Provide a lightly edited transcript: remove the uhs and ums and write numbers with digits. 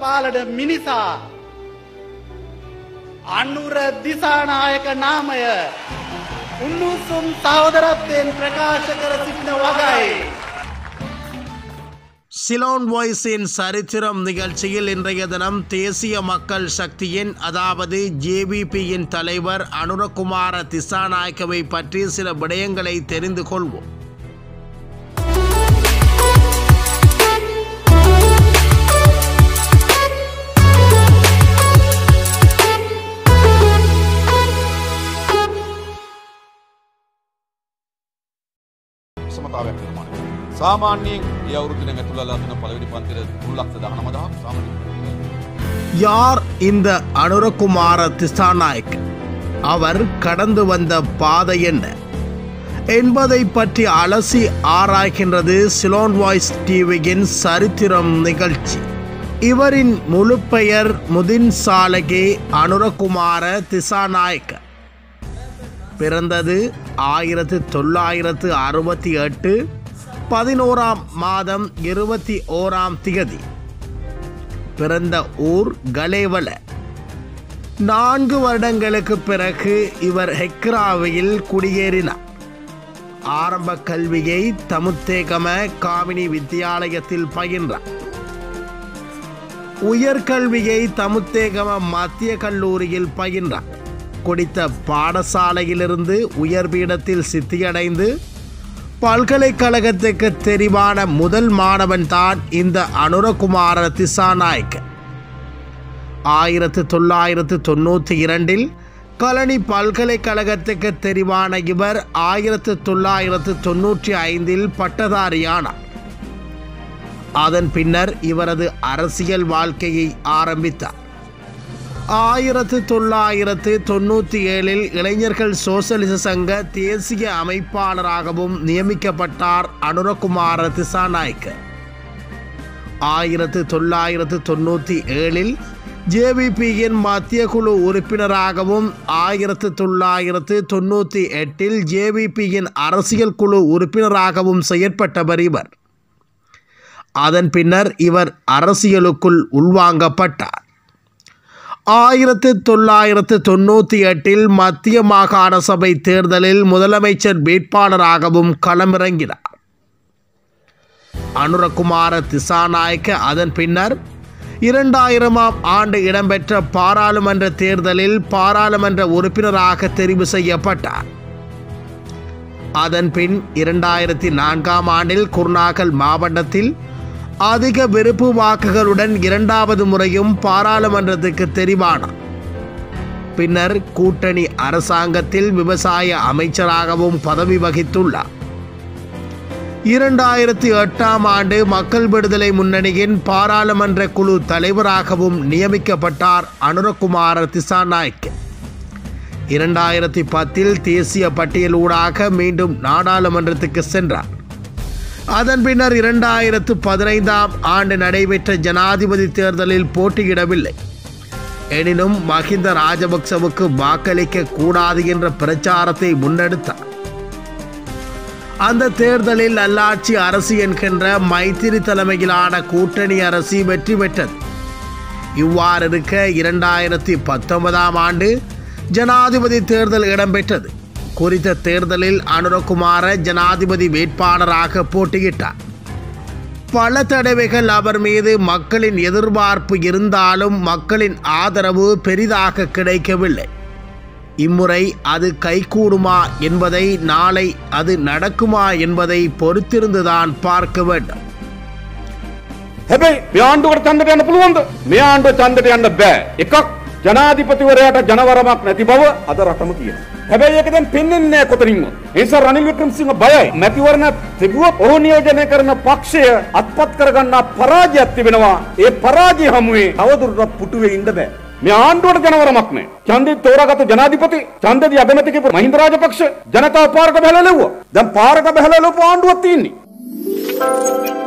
පාලන මිනිසා අනුර දිසානායක නාමය උණුසුම් සහෝදරත්වයෙන් ප්‍රකාශ කර සිටින වගයි. சிலோன் வாய்ஸின் சரித்திரம் நிகழ்ச்சியில் இன்றைய தினம் தேசிய மக்கள் சக்தியின் அதாவது ஜேவிபியின் தலைவர் அனுரகுமார திசாநாயக்கவை பற்றி சில விடயங்களை தெரிந்து கொள்வோம். சாமானியன் அவருடைய மெத்துலலான பலவடி பந்திர 3,19,000 யார் இந்த அனுரகுமார திசாநாயக்? அவர் கடந்து வந்த பாதை என்ன என்பதை பற்றி அலசி ஆராய்கின்றது சிலோன் வாய்ஸ் டிவியின் சரித்திரம் நிகழ்ச்சி. இவரின் முழு பெயர் முதின் சாலகே அனுரகுமார திசாநாயக்க. பிறந்தது 1968 11ஆம் மாதம் 21ஆம் திகதி. பிறந்த ஊர் கலேவல. 4 வருடங்களுக்கு பிறகு இவர் ஹெக்ராவில் குடியேறினார். ஆரம்ப கல்வியை தமுத்தேகம காமினி வித்தியாலயத்தில் பயின்றார். உயர்கல்வியை தமுத்தேகம மத்திய கல்லூரியில் பயின்றார். குடித்த பாடசாலையிலிருந்து உயர்பீடத்தில் சித்தியடைந்து பல்கலைக்கழகத்துக்கு தெரிவான முதல் மாணவன் தான் இந்த அனுரகுமார திசாநாயக்க. 1992 கலனி பல்கலைக்கழகத்துக்கு தெரிவான இவர் 1995 பட்டதாரியானார். அதன் பின்னர் இவரது அரசியல் வாழ்க்கையை ஆரம்பித்தார். 1997 இளைஞர்கள் சோசலிச சங்க தேசிய அமைப்பாளராகவும் நியமிக்கப்பட்டார் அனுரகுமார திசாநாயக்க. 1997 ஜேவிபியின் மத்திய குழு உறுப்பினராகவும் 1998 ஜேவிபியின் அரசியல் குழு உறுப்பினராகவும் செயற்பட்டவர் இவர். அதன் பின்னர் இவர் அரசியலுக்குள் உள்வாங்கப்பட்டார். 1998 மத்திய மாகாண சபை தேர்தலில் முதலமைச்சர் வேட்பாளராகவும் களமிறங்கினார் அனுரகுமார திசாநாயக்க. அதன் பின்னர் 2000ஆம் ஆண்டு இடம்பெற்ற பாராளுமன்ற தேர்தலில் பாராளுமன்ற உறுப்பினராக தெரிவு செய்யப்பட்டார். அதன் பின் 2004ஆம் ஆண்டில் குர்நாகல் மாவட்டத்தில் அதிக வெறுப்பு வாக்குகளுடன் 2வது முறையும் பாராளுமன்றத்துக்கு தெரிவானார். பின்னர் கூட்டணி அரசாங்கத்தில் விவசாய அமைச்சராகவும் பதவி வகித்துள்ளார். 2008ஆம் ஆண்டு மக்கள் விடுதலை முன்னணியின் பாராளுமன்ற குழு தலைவராகவும் நியமிக்கப்பட்டார் அனுரகுமார திசாநாயக்க. 2010 தேசிய பட்டியலூடாக மீண்டும் நாடாளுமன்றத்துக்கு சென்றார். அதன் பின்னர் 2015ஆம் ஆண்டு நடைபெற்ற ஜனாதிபதி தேர்தலில் போட்டியிடவில்லை. எனினும் மஹிந்த ராஜபக்சவுக்கு வாக்களிக்க கூடாது என்ற பிரச்சாரத்தை முன்னெடுத்தார். அந்த தேர்தலில் நல்லாட்சி அரசு என்கின்ற மைத்திரி தலைமையிலான கூட்டணி அரசு வெற்றி பெற்றது. இவ்வாறு இருக்க 2019ஆம் ஆண்டு ஜனாதிபதி தேர்தல் இடம்பெற்றது. குறித்த தேர்தலில் அனுரகுமார ஜனாதிபதி வேட்பாளராக போட்டியிட்டார். பல தடவைகள் அவர் மீது மக்களின் எதிர்பார்ப்பு இருந்தாலும் மக்களின் ஆதரவு பெரிதாக கிடைக்கவில்லை. இம்முறை அது கைகூடுமா என்பதை, நாளை அது நடக்குமா என்பதை பொறுத்திருந்துதான் பார்க்க வேண்டும். ජනාධිපතිවරයාට ජනවරමක් නැති බව අද රටම කියනවා. හැබැයි ඒක දැන් පෙන්වන්නේ නැහැ කොතනින්වත්. ඒ නිසා රනිල් වික්‍රමසිංහ බයයි. මැතිවරණ තිබුවොත් ඔහු නියෝජනය කරන පක්ෂය අත්පත් කරගන්නා පරාජයක් තිබෙනවා. ඒ පරාජය හැමුවේ තවදුරටත් පුටුවේ ඉන්න බෑ. මේ ආණ්ඩුවට ජනවරමක් නැහැ. ඡන්දේ තෝරාගත්ත ජනාධිපති, ඡන්දදී අගමැති කියපු මහින්ද රාජපක්ෂ ජනතාව පාරක බහැලා ලැව්වා. දැන් පාරක බහැලා ලැවපු ආණ්ඩුවක් තියෙන්නේ.